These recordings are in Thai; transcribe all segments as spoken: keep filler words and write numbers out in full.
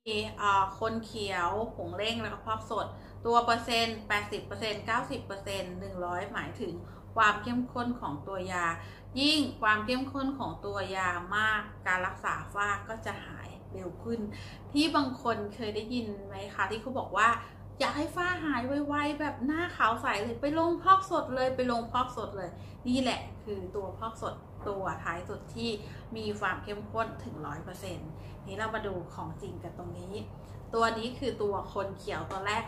มีคนเขียวผงเร่งแล้วก็พอกสดตัวเปอร์เซ็นต์ แปดสิบเปอร์เซ็นต์ เก้าสิบเปอร์เซ็นต์ หนึ่งร้อย หมายถึงความเข้มข้นของตัวยายิ่งความเข้มข้นของตัวยามากการรักษาฝ้าก็จะหายเร็วขึ้นที่บางคนเคยได้ยินไหมคะที่เขาบอกว่าอยากให้ฝ้าหายไวๆแบบหน้าขาวใสเลยไปลงพอกสดเลยไปลงพอกสดเลยนี่แหละคือตัวพอกสดตัวท้ายสุดที่มีความเข้มข้นถึง ร้อยเปอร์เซ็นต์ นี้เรามาดูของจริงกันตรงนี้ตัวนี้คือตัวคนเขียวตัวแรก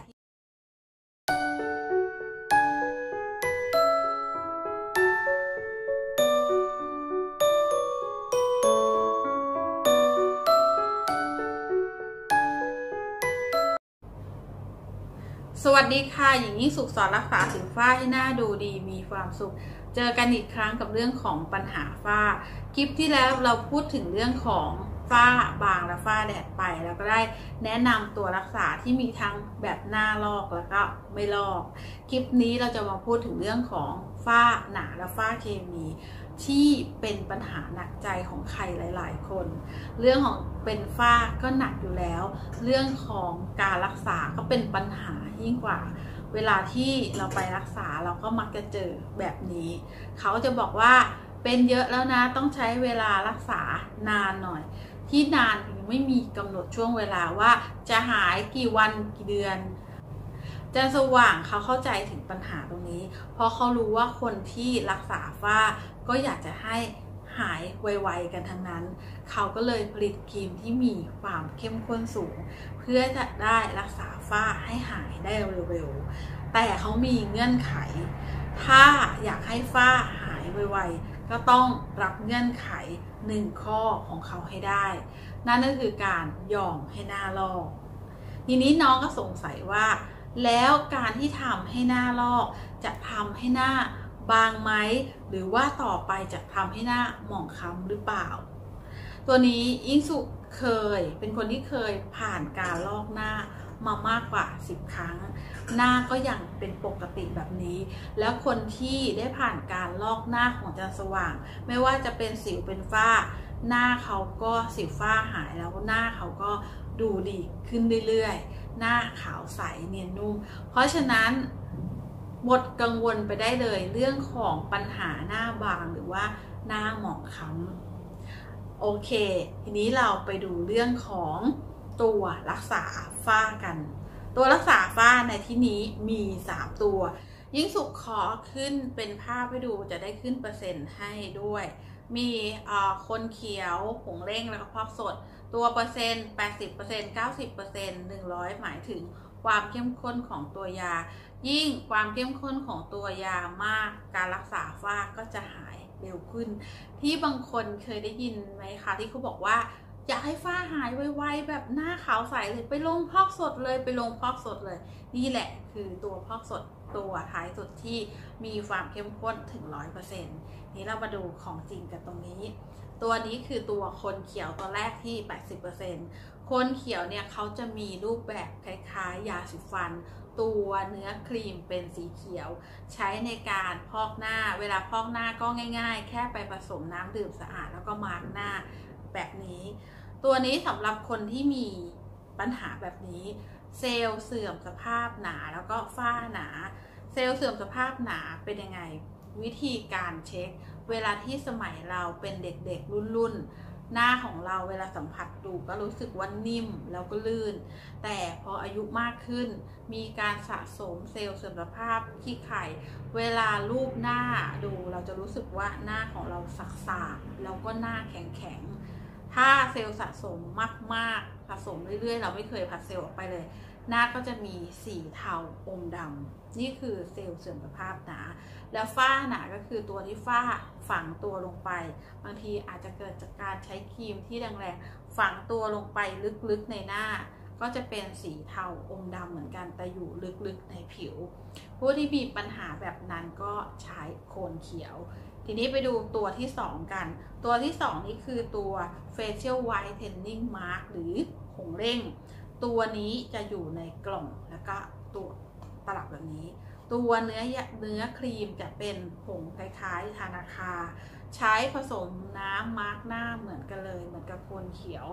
สวัสดีค่ะหญิงยิ่งสุขสอนรักษาสิวฝ้าให้หน้าดูดีมีความสุขเจอกันอีกครั้งกับเรื่องของปัญหาฝ้าคลิปที่แล้วเราพูดถึงเรื่องของฝ้าบางและฝ้าแดดไปแล้วก็ได้แนะนำตัวรักษาที่มีทั้งแบบหน้าลอกแล้วก็ไม่ลอกคลิปนี้เราจะมาพูดถึงเรื่องของฝ้าหนาและฝ้าเคมีที่เป็นปัญหาหนักใจของใครหลายๆคนเรื่องของเป็นฝ้าก็หนักอยู่แล้วเรื่องของการรักษาก็เป็นปัญหายิ่งกว่าเวลาที่เราไปรักษาเราก็มักจะเจอแบบนี้เขาจะบอกว่าเป็นเยอะแล้วนะต้องใช้เวลารักษานานหน่อยที่นานยังไม่มีกำหนดช่วงเวลาว่าจะหายกี่วันกี่เดือนจันทร์สว่างเขาเข้าใจถึงปัญหาตรงนี้เพราะเขารู้ว่าคนที่รักษาฝ้าก็อยากจะให้หายไวๆกันทั้งนั้นเขาก็เลยผลิตครีมที่มีความเข้มข้นสูงเพื่อจะได้รักษาฝ้าให้หายได้เร็วๆแต่เขามีเงื่อนไขถ้าอยากให้ฝ้าหายไวๆก็ต้องรับเงื่อนไขหนึ่งข้อของเขาให้ได้นั่นก็คือการยอมให้หน้าลอกทีนี้น้องก็สงสัยว่าแล้วการที่ทำให้หน้าลอกจะทำให้หน้าบางไหมหรือว่าต่อไปจะทำให้หน้าหมองคล้ำหรือเปล่าตัวนี้ยิ่งสุเคยเป็นคนที่เคยผ่านการลอกหน้ามามากกว่าสิบครั้งหน้าก็ยังเป็นปกติแบบนี้แล้วคนที่ได้ผ่านการลอกหน้าของจันทร์สว่างไม่ว่าจะเป็นสิวเป็นฝ้าหน้าเขาก็สิวฝ้าหายแล้วหน้าเขาก็ดูดีขึ้นเรื่อยๆหน้าขาวใสเนียนนุ่มเพราะฉะนั้นหมดกังวลไปได้เลยเรื่องของปัญหาหน้าบางหรือว่าหน้าหมองคล้ำโอเคทีนี้เราไปดูเรื่องของตัวรักษาฝ้ากันตัวรักษาฝ้าในที่นี้มีสามตัวยิ่งสุขขอขึ้นเป็นภาพให้ดูจะได้ขึ้นเปอร์เซ็นต์ให้ด้วยมีคนเขียวผงเร่งแล้วก็พอกสดตัวเปอร์เซ็นต์ แปดสิบเปอร์เซ็นต์ เก้าสิบเปอร์เซ็นต์ หนึ่งร้อย หมายถึงความเข้มข้นของตัวยายิ่งความเข้มข้นของตัวยามากการรักษาฝ้าก็จะหายเร็วขึ้นที่บางคนเคยได้ยินไหมคะที่เขาบอกว่าอยากให้ฝ้าหายไวๆแบบหน้าขาวใสเลยไปลงพอกสดเลยไปลงพอกสดเลยนี่แหละคือตัวพอกสดตัวท้ายสุดที่มีความเข้มข้นถึง ร้อยเปอร์เซ็นต์ นี้เรามาดูของจริงกันตรงนี้ตัวนี้คือตัวคนเขียวตัวแรกที่ แปดสิบเปอร์เซ็นต์ คนเขียวเนี่ยเขาจะมีรูปแบบคล้ายๆยาสีฟันตัวเนื้อครีมเป็นสีเขียวใช้ในการพอกหน้าเวลาพอกหน้าก็ง่ายๆแค่ไปผสมน้ำดื่มสะอาดแล้วก็มาร์กหน้าแบบนี้ตัวนี้สำหรับคนที่มีปัญหาแบบนี้เซลล์เสื่อมสภาพหนาแล้วก็ฝ้าหนาเซลล์เสื่อมสภาพหนาเป็นยังไงวิธีการเช็คเวลาที่สมัยเราเป็นเด็กๆรุ่นๆหน้าของเราเวลาสัมผัสดูก็รู้สึกว่านิ่มแล้วก็ลื่นแต่พออายุมากขึ้นมีการสะสมเซลล์เสื่อมสภาพที่ไข่เวลารูปหน้าดูเราจะรู้สึกว่าหน้าของเราสักๆแล้วก็หน้าแข็งๆถ้าเซลล์สะสมมากๆสะสมเรื่อยๆเราไม่เคยผัดเซลล์ออกไปเลยหน้าก็จะมีสีเทาอมดำนี่คือเซลล์เสื่อมสภาพหนาแล้วฝ้าหนาก็คือตัวที่ฝ้าฝังตัวลงไปบางทีอาจจะเกิดจากการใช้ครีมที่แรงๆฝังตัวลงไปลึกๆในหน้าก็จะเป็นสีเทาอมดำเหมือนกันแต่อยู่ลึกๆในผิวผู้ที่มีปัญหาแบบนั้นก็ใช้โคนเขียวทีนี้ไปดูตัวที่สองกันตัวที่สองนี่คือตัว facial whitening mask หรือผงเร่งตัวนี้จะอยู่ในกล่องแล้วก็ตัวตลับแบบนี้ตัวเนื้อเนื้อครีมจะเป็นผงคล้ายๆธนาคารใช้ผสมน้ำมาร์กหน้าเหมือนกันเลยเหมือนกับโคนเขียว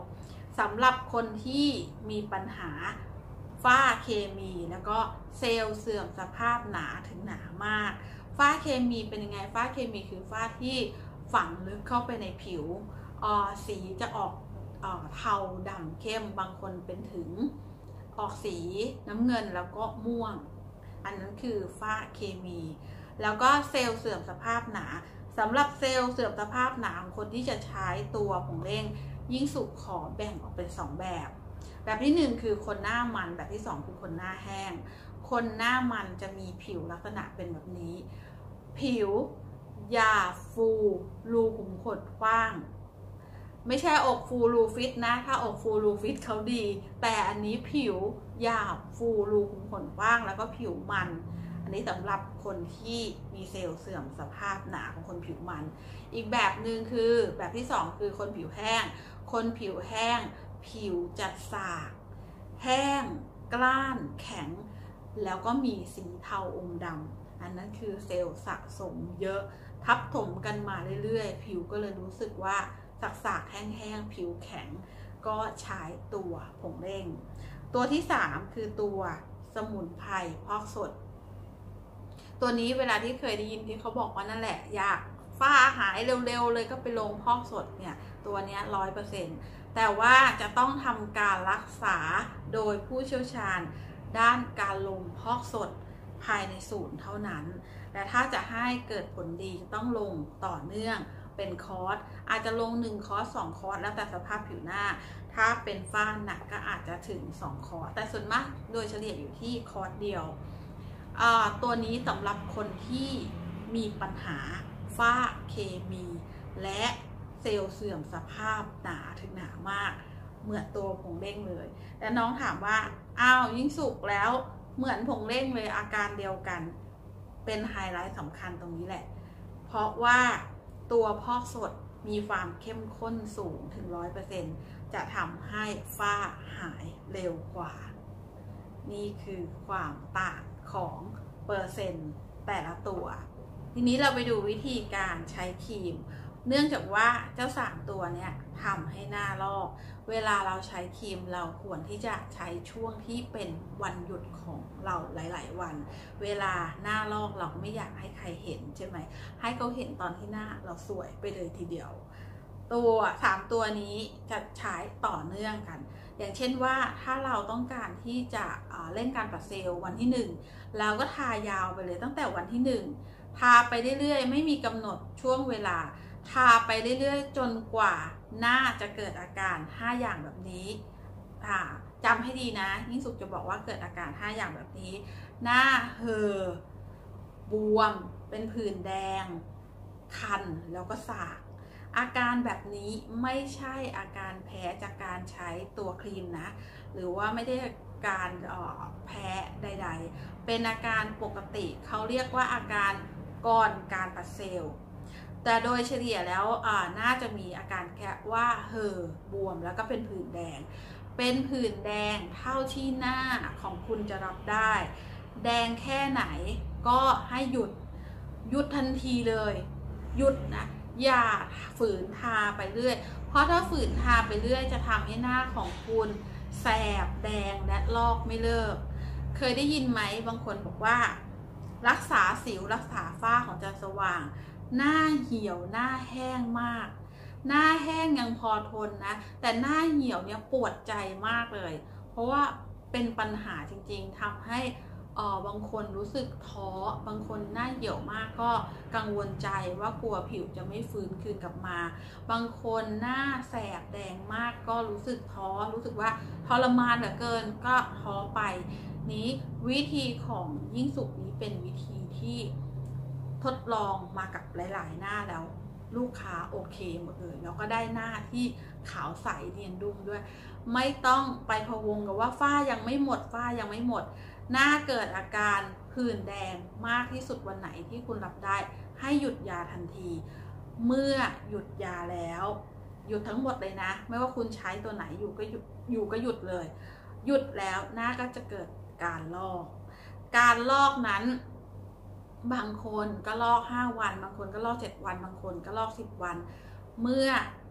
สำหรับคนที่มีปัญหาฝ้าเคมีแล้วก็เซลล์เสื่อมสภาพหนาถึงหนามากฝ้าเคมีเป็นยังไงฝ้าเคมีคือฝ้าที่ฝังลึกเข้าไปในผิวอ่อสีจะออกอ่อเทาดำเข้มบางคนเป็นถึงออกสีน้ำเงินแล้วก็ม่วงอันนั้นคือฝ้าเคมีแล้วก็เซลล์เสื่อมสภาพหนาสำหรับเซลล์เสื่อมสภาพหนาของคนที่จะใช้ตัวผงเล้งยิ่งสุกขอแบ่งออกเป็นสองแบบแบบที่หนึ่งคือคนหน้ามันแบบที่สองคือคนหน้าแห้งคนหน้ามันจะมีผิวลักษณะเป็นแบบนี้ผิวหยาบฟูรูขุมขนกว้างไม่ใช่อกฟูรูฟิตนะถ้าอกฟูรูฟิตเขาดีแต่อันนี้ผิวหยาบฟูรูขุมขนกว้างแล้วก็ผิวมันอันนี้สำหรับคนที่มีเซลล์เสื่อมสภาพหนาของคนผิวมันอีกแบบหนึ่งคือแบบที่สองคือคนผิวแห้งคนผิวแห้งผิวจัดสากแห้งกล้านแข็งแล้วก็มีสีเทาอมดำอันนั้นคือเซลล์สะสมเยอะทับถมกันมาเรื่อยๆผิวก็เลยรู้สึกว่าสากๆแห้งๆผิวแข็งก็ใช้ตัวผงเล้งตัวที่สามคือตัวสมุนไพรพอกสดตัวนี้เวลาที่เคยได้ยินที่เขาบอกว่านั่นแหละอยากฝ้าหายเร็วๆเลยก็ไปลงพอกสดเนี่ยตัวนี้ร้อยเปอร์เซ็นต์แต่ว่าจะต้องทำการรักษาโดยผู้เชี่ยวชาญด้านการลงพอกสดภายในศูนย์เท่านั้นแต่ถ้าจะให้เกิดผลดีจะต้องลงต่อเนื่องเป็นคอร์สอาจจะลงหนึ่งคอร์สสองคอร์สแล้วแต่สภาพผิวหน้าถ้าเป็นฝ้าหนักก็อาจจะถึงสองคอร์สแต่ส่วนมากโดยเฉลี่ยอยู่ที่คอร์สเดียวตัวนี้สำหรับคนที่มีปัญหาฝ้าเคมีและเซลล์เสื่อมสภาพหนาถึงหนามากเหมือนตัวผงเล้งเลยแต่น้องถามว่าอ้าวยิ่งสุกแล้วเหมือนผงเล้งเลยอาการเดียวกันเป็นไฮไลท์สำคัญตรงนี้แหละเพราะว่าตัวพอกสดมีความเข้มข้นสูงถึง ร้อยเปอร์เซ็นต์ จะทำให้ฝ้าหายเร็วกว่านี่คือความต่างของเปอร์เซ็นต์แต่ละตัวทีนี้เราไปดูวิธีการใช้ครีมเนื่องจากว่าเจ้าสามตัวเนี้ยทำให้หน้าลอกเวลาเราใช้ครีมเราควรที่จะใช้ช่วงที่เป็นวันหยุดของเราหลายๆวันเวลาหน้าลอกเราไม่อยากให้ใครเห็นใช่ไหมให้เขาเห็นตอนที่หน้าเราสวยไปเลยทีเดียวตัวสามตัวนี้จะใช้ต่อเนื่องกันอย่างเช่นว่าถ้าเราต้องการที่จะเล่นการปัดเซลล์วันที่หนึ่งเราก็ทายาวไปเลยตั้งแต่วันที่หนึ่งทาไปเรื่อยๆไม่มีกำหนดช่วงเวลาทาไปเรื่อยๆจนกว่าหน้าจะเกิดอาการห้าอย่างแบบนี้จำให้ดีนะยิ่งสุขจะบอกว่าเกิดอาการห้าอย่างแบบนี้หน้าเห่อบวมเป็นผื่นแดงคันแล้วก็สากอาการแบบนี้ไม่ใช่อาการแพ้จากการใช้ตัวครีมนะหรือว่าไม่ได้การแพ้ใดๆเป็นอาการปกติเขาเรียกว่าอาการก่อนการปัดเซลล์แต่โดยเฉลี่ยแล้วน่าจะมีอาการแค่ว่าเห่อบวมแล้วก็เป็นผื่นแดงเป็นผื่นแดงเท่าที่หน้าของคุณจะรับได้แดงแค่ไหนก็ให้หยุดหยุดทันทีเลยหยุดนะอย่าฝืนทาไปเรื่อยเพราะถ้าฝืนทาไปเรื่อยจะทำให้หน้าของคุณแสบแดงและลอกไม่เลิกเคยได้ยินไหมบางคนบอกว่ารักษาสิวรักษาฝ้าของจันทร์สว่างหน้าเหี่ยวหน้าแห้งมากหน้าแห้งยังพอทนนะแต่หน้าเหี่ยวเนี่ยปวดใจมากเลยเพราะว่าเป็นปัญหาจริงๆทำให้เออบางคนรู้สึกท้อบางคนหน้าเหี่ยวมากก็กังวลใจว่ากลัวผิวจะไม่ฟื้นคืนกลับมาบางคนหน้าแสบแดงมากก็รู้สึกท้อรู้สึกว่าทรมานเหลือเกินก็ท้อไปนี้วิธีของยิ่งสุขนี้เป็นวิธีที่ทดลองมากับหลายๆหน้าแล้วลูกค้าโอเคหมดเลยแล้วก็ได้หน้าที่ขาวใสเนียนนุ่มด้วยไม่ต้องไปพะวงกับว่าฝ้ายังไม่หมดฝ้ายังไม่หมดหน้าเกิดอาการผื่นแดงมากที่สุดวันไหนที่คุณรับได้ให้หยุดยาทันทีเมื่อหยุดยาแล้วหยุดทั้งหมดเลยนะไม่ว่าคุณใช้ตัวไหนอยู่ก็หยุดอยู่ก็หยุดเลยหยุดแล้วหน้าก็จะเกิดการลอกการลอกนั้นบางคนก็ลอกห้าวันบางคนก็ลอกเจ็ดวันบางคนก็ลอกสิบวันเมื่อ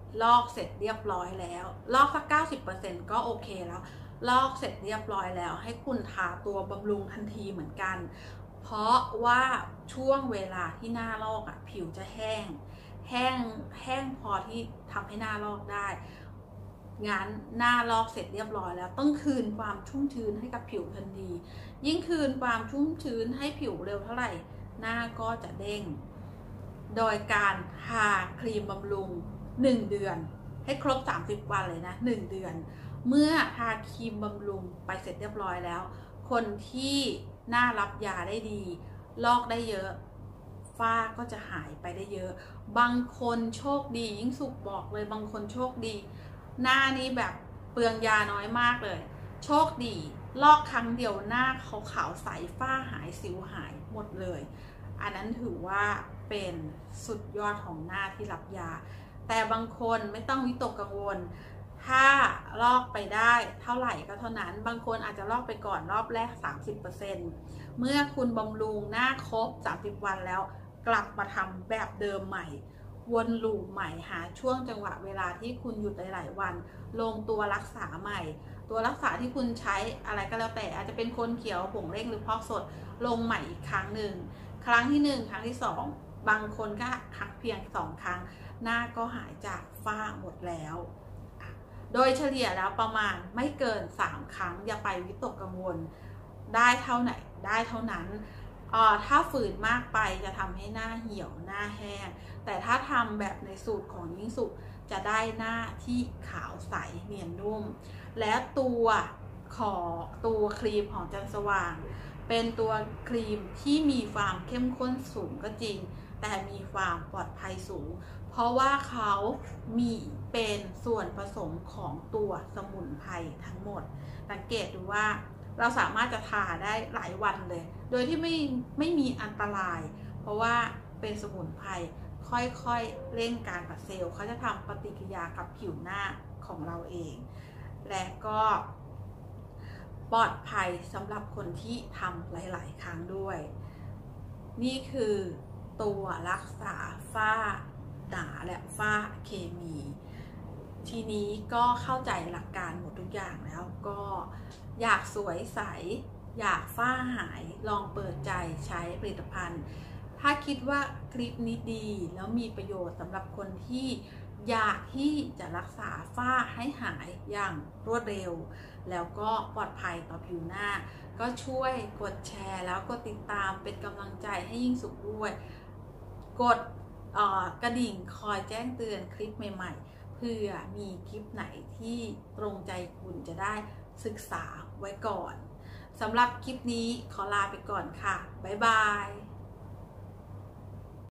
ลอกเสร็จเรียบร้อยแล้วลอกสัก เก้าสิบเปอร์เซ็นต์ ก็โอเคแล้วลอกเสร็จเรียบร้อยแล้วให้คุณทาตัวบำรุงทันทีเหมือนกันเพราะว่าช่วงเวลาที่หน้าลอกอ่ะผิวจะแห้งแห้งแห้งพอที่ทำให้หน้าลอกได้งั้นหน้าลอกเสร็จเรียบร้อยแล้วต้องคืนความชุ่มชื้นให้กับผิวทันทียิ่งคืนความชุ่มชื้นให้ผิวเร็วเท่าไหร่หน้าก็จะเด้งโดยการทาครีมบำรุงหนึ่งเดือนให้ครบสามสิบวันเลยนะหนึ่งเดือนเมื่อทาครีมบำรุงไปเสร็จเรียบร้อยแล้วคนที่หน้ารับยาได้ดีลอกได้เยอะฝ้าก็จะหายไปได้เยอะบางคนโชคดียิ่งสุกบอกเลยบางคนโชคดีหน้านี้แบบเปลืองยาน้อยมากเลยโชคดีลอกครั้งเดียวหน้าเขาขาวใสฝ้าหายสิวหายหมดเลยอันนั้นถือว่าเป็นสุดยอดของหน้าที่รับยาแต่บางคนไม่ต้องวิตกกังวลถ้าลอกไปได้เท่าไหร่ก็เท่านั้นบางคนอาจจะลอกไปก่อนรอบแรก สามสิบเปอร์เซ็นต์ เมื่อคุณบำรุงหน้าครบสามสิบวันแล้วกลับมาทำแบบเดิมใหม่วนลูปใหม่หาช่วงจังหวะเวลาที่คุณหยุดหลายๆวันลงตัวรักษาใหม่ตัวรักษาที่คุณใช้อะไรก็แล้วแต่อาจจะเป็นคนเขียวผงเร่งหรือพอกสดลงใหม่อีกครั้งหนึ่งครั้งที่หนึ่งครั้งที่สองบางคนก็ครั้งเพียงสองครั้งหน้าก็หายจากฝ้าหมดแล้วโดยเฉลี่ยแล้วประมาณไม่เกินสามครั้งอย่าไปวิตกกังวลได้เท่าไหนได้เท่านั้นถ้าฝืนมากไปจะทำให้หน้าเหี่ยวหน้าแห้งแต่ถ้าทำแบบในสูตรของยิ่งสุขจะได้หน้าที่ขาวใสเนียนนุ่มและตัวของตัวครีมของจันสว่างเป็นตัวครีมที่มีความเข้มข้นสูงก็จริงแต่มีความปลอดภัยสูงเพราะว่าเขามีเป็นส่วนผสมของตัวสมุนไพรทั้งหมดสังเกตดูว่าเราสามารถจะทาได้หลายวันเลยโดยที่ไม่ไม่มีอันตรายเพราะว่าเป็นสมุนไพรค่อยๆเร่งการกับเซลล์เขาจะทำปฏิกิริยากับผิวหน้าของเราเองและก็ปลอดภัยสำหรับคนที่ทำหลายๆครั้งด้วยนี่คือตัวรักษาฝ้าหนาและฝ้าเคมีทีนี้ก็เข้าใจหลักการหมดทุกอย่างแล้วก็อยากสวยใสอยากฝ้าหายลองเปิดใจใช้ผลิตภัณฑ์ถ้าคิดว่าคลิปนี้ดีแล้วมีประโยชน์สำหรับคนที่อยากที่จะรักษาฝ้าให้หายอย่างรวดเร็วแล้วก็ปลอดภัยต่อผิวหน้าก็ช่วยกดแชร์แล้วก็ติดตามเป็นกำลังใจให้ยิ่งสุขด้วยกดกระดิ่งคอยแจ้งเตือนคลิปใหม่ๆเพื่อมีคลิปไหนที่ตรงใจคุณจะได้ศึกษาไว้ก่อนสำหรับคลิปนี้ขอลาไปก่อนค่ะบ๊ายบาย